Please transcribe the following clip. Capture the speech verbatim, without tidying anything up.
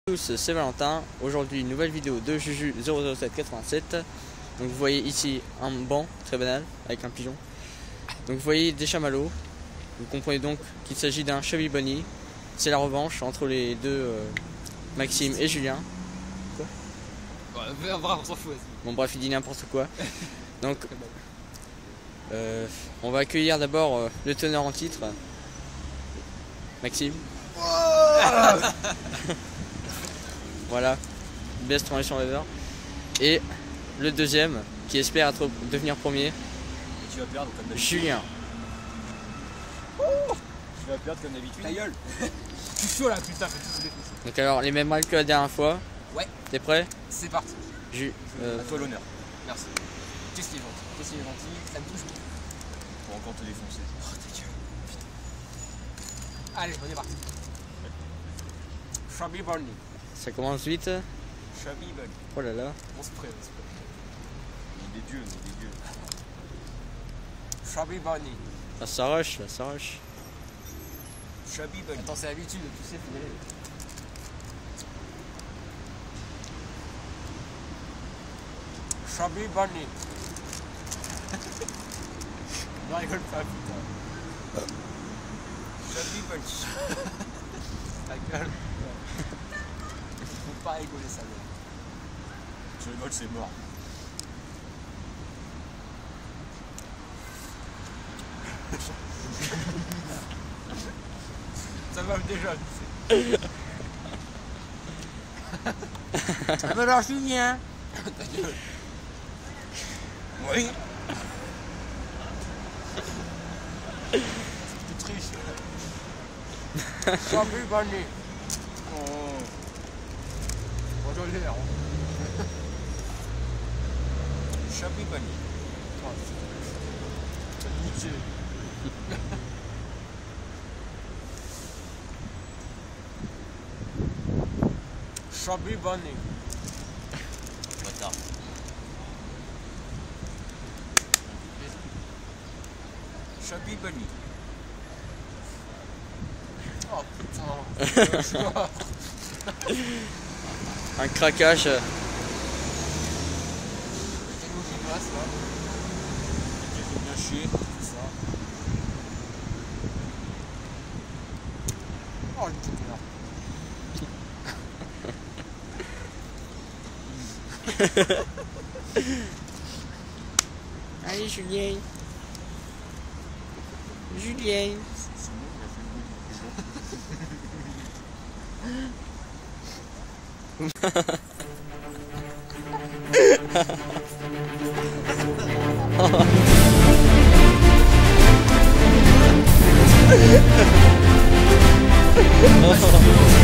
Tous, c'est Valentin. Aujourd'hui, une nouvelle vidéo de Juju zéro zéro sept quatre-vingt-sept. Donc vous voyez ici un banc très banal avec un pigeon. Donc vous voyez des chamallows. Vous comprenez donc qu'il s'agit d'un Chubby Bunny. C'est la revanche entre les deux euh, Maxime et Julien. Quoi ouais, on s'en fout. Bon bref, il dit n'importe quoi. Donc euh, on va accueillir d'abord euh, le teneur en titre, Maxime. Voilà, best transition ever. Et le deuxième qui espère être, devenir premier. Et tu vas perdre comme d'habitude. Julien. Tu vas perdre comme d'habitude. Ta gueule. Je suis chaud là, putain, fais tout se défoncer. Donc alors les mêmes règles que la dernière fois. Ouais. T'es prêt? C'est parti. Ju euh... À toi l'honneur. Merci. Qu'est-ce qui est gentil? Qu'est-ce qui est gentil? Ça me touche. Pour encore te défoncer. Oh ta gueule. Putain. Allez, on est parti. Chubby Bunny. Ça commence vite. Chubby Bunny. Oh là là. On se prête, on se prête. On est des dieux, on est des dieux. Chubby Bunny. Ah, ça rush là, ça rush. Chubby Bunny. Attends, c'est l'habitude, tu sais, faut y aller. Chubby Bunny. Non, rigole pas, putain. Chubby Bunny. Ta gueule. Faut pas rigoler, ça gueule. Tu rigoles, c'est mort. Ça va déjà, tu sais. Ça va alors, Julien. Ta gueule. Oui. Tu triches. Chubby Bunny. Oh. Bonjour les héros. Chubby Bunny. Oh, c'est niqué. Chubby Bunny. Bâtard. Chubby Bunny. Oh putain. Un craquage. C'est nous qui passe là. J'ai fait bien chier, c'est ça. Oh le petit connard. Allez Julien. Julien. C'est moi qui a fait le bout du pigeon.